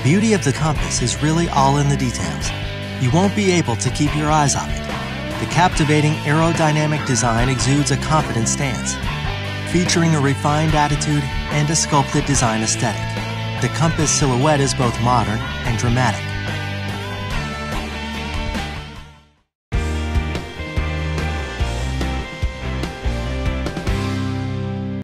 beauty of the compass is really all in the details. You won't be able to keep your eyes off it. The captivating aerodynamic design exudes a confident stance, featuring a refined attitude and a sculpted design aesthetic. The compass silhouette is both modern and dramatic,